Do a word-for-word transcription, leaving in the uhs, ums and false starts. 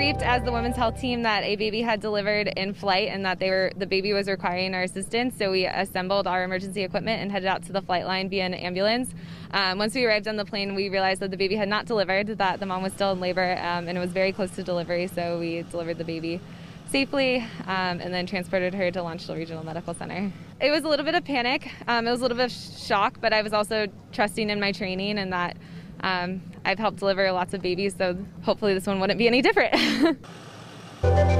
briefed as the women's health team that a baby had delivered in flight and that they were the baby was requiring our assistance. So we assembled our emergency equipment and headed out to the flight line via an ambulance. Um, once we arrived on the plane, we realized that the baby had not delivered, that the mom was still in labor, um, and it was very close to delivery. So we delivered the baby safely um, and then transported her to Landstuhl Regional Medical Center. It was a little bit of panic. Um, it was a little bit of shock, but I was also trusting in my training and that um, I've helped deliver lots of babies, so hopefully this one wouldn't be any different.